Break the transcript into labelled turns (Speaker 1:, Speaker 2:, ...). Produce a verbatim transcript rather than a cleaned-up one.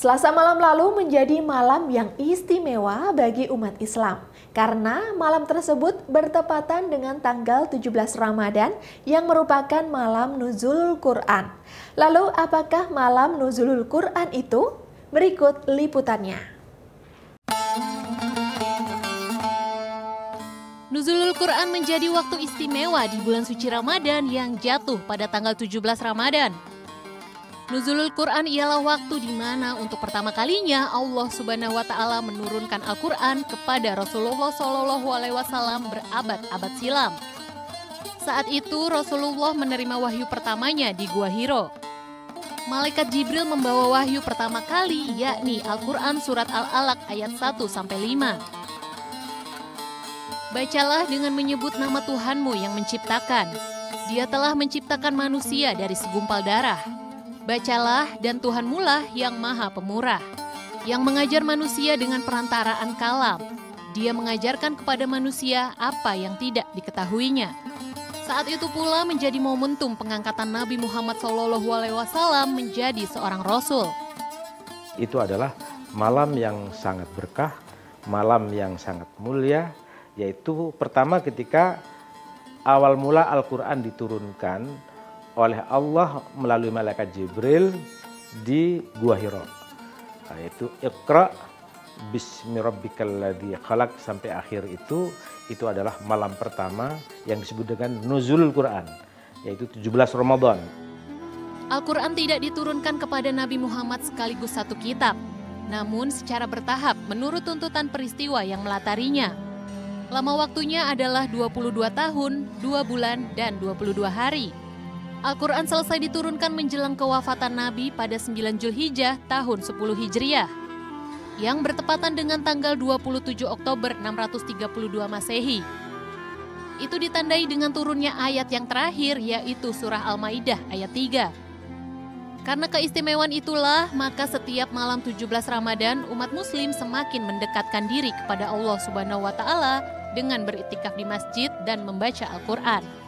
Speaker 1: Selasa malam lalu menjadi malam yang istimewa bagi umat Islam karena malam tersebut bertepatan dengan tanggal tujuh belas Ramadan yang merupakan malam nuzulul Quran. Lalu apakah malam nuzulul Quran itu? Berikut liputannya.
Speaker 2: Nuzulul Quran menjadi waktu istimewa di bulan suci Ramadan yang jatuh pada tanggal tujuh belas Ramadan. Nuzulul Quran ialah waktu di mana untuk pertama kalinya Allah Subhanahu wa Ta'ala menurunkan Al-Quran kepada Rasulullah Shallallahu Alaihi Wasallam berabad-abad silam. Saat itu Rasulullah menerima wahyu pertamanya di Gua Hiro. Malaikat Jibril membawa wahyu pertama kali, yakni Al-Quran surat Al-Alaq ayat satu sampai lima. Bacalah dengan menyebut nama Tuhanmu yang menciptakan. Dia telah menciptakan manusia dari segumpal darah. Bacalah dan Tuhanmulah yang maha pemurah, yang mengajar manusia dengan perantaraan kalam. Dia mengajarkan kepada manusia apa yang tidak diketahuinya. Saat itu pula menjadi momentum pengangkatan Nabi Muhammad shallallahu alaihi wasallam menjadi seorang Rasul.
Speaker 3: Itu adalah malam yang sangat berkah, malam yang sangat mulia, yaitu pertama ketika awal mula Al-Quran diturunkan oleh Allah melalui malaikat Jibril di Gua Hiro, yaitu Iqra bismi rabbikal ladzi khalaq sampai akhir itu itu adalah malam pertama yang disebut dengan nuzulul Quran, yaitu tujuh belas Ramadan.
Speaker 2: Al-Quran tidak diturunkan kepada Nabi Muhammad sekaligus satu kitab, namun secara bertahap menurut tuntutan peristiwa yang melatarinya. Lama waktunya adalah dua puluh dua tahun, dua bulan, dan dua puluh dua hari. Al-Quran selesai diturunkan menjelang kewafatan Nabi pada sembilan Zulhijjah tahun sepuluh Hijriah, yang bertepatan dengan tanggal dua puluh tujuh Oktober enam ratus tiga puluh dua Masehi. Itu ditandai dengan turunnya ayat yang terakhir, yaitu surah Al-Maidah ayat tiga. Karena keistimewaan itulah, maka setiap malam tujuh belas Ramadan, umat muslim semakin mendekatkan diri kepada Allah Subhanahu wa Ta'ala dengan beriktikaf di masjid dan membaca Al-Quran.